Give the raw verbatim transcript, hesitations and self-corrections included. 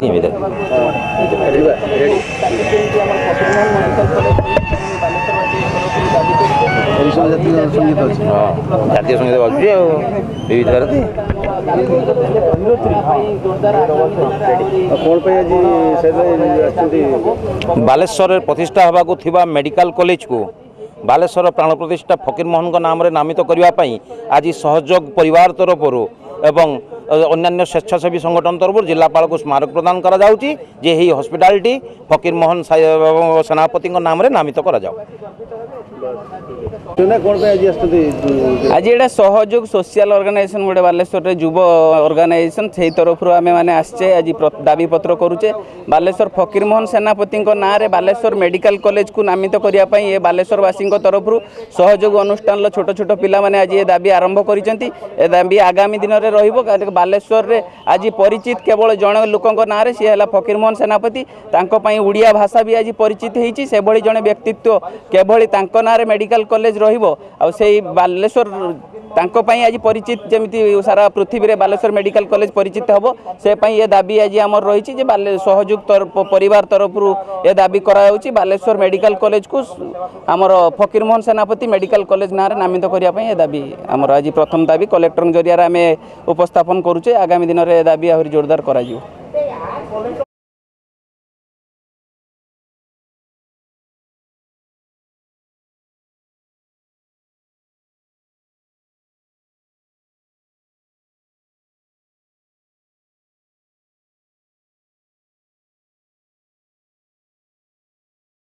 ଜାତୀୟ ସଙ୍ଗୀତ ବାଜୁଛି ଆଉ ବିବିଧ ଭାରତୀ। ବାଲେଶ୍ୱରରେ ପ୍ରତିଷ୍ଠା ହେବାକୁ ଥିବା ମେଡ଼ିକାଲ କଲେଜକୁ ବାଲେଶ୍ୱର ପ୍ରାଣ ପ୍ରତିଷ୍ଠା ଫକୀରମୋହନଙ୍କ ନାମରେ ନାମିତ କରିବା ପାଇଁ ଆଜି ସହଯୋଗ ପରିବାର ତରଫରୁ ଏବଂ ଅନ୍ୟାନ୍ୟ ସ୍ୱେଚ୍ଛାସେବୀ ସଂଗଠନ ତରଫରୁ ଜିଲ୍ଲାପାଳକୁ ସ୍ମାରକ ପ୍ରଦାନ କରାଯାଉଛି ଯେ ଏହି ହସ୍ପିଟାଲଟି ଫକୀରମୋହନ ସେନାପତିଙ୍କ ନାମରେ ନାମିତ କରାଯାଉ। आज एटा सहयोग सोशल ऑर्गेनाइजेशन गोटे बालेश्वर युव ऑर्गेनाइजेशन से तरफ आम मैंने आसचे आज दाबी पत्र करुचे बालेश्वर फकीरमोहन सेनापति ना रे बालेश्वर मेडिकल कॉलेज को नामित करने ये बालेश्वरवासी तरफ सहयोग अनुष्ठान छोट छोट पिला माने आज ये दाबी आरंभ करिसेंती। ए दाबी आगामी दिन में रहिबो। बालेश्वर रे आज परिचित केवल जड़े लोक ना रे सी है फकीरमोहन सेनापति तांको पई उड़िया भाषा भी आज परिचित होती से भली जड़े व्यक्तित्व केवल तांको ना रे मेडिकल कॉलेज रहिबो आ से बालेश्वर तांको पई आज परिचित जमिति सारा पृथ्वी रे बालेश्वर मेडिकल कॉलेज परिचित हबो से पई ये दाबी आज हमर रही जे बाले सहयोग तरफ परिवार तरफ ये दाबी करा होची बालेश्वर मेडिकल कॉलेज को हमर फकीरमोहन सेनापति मेडिकल कॉलेज ना रे नामित करिया पई ये दाबी हमर आज प्रथम दाबी कलेक्टर जरिया रे हमें उपस्थापन करूचे। आगामी दिन रे दाबी आहुरी जोरदार करा जिवो।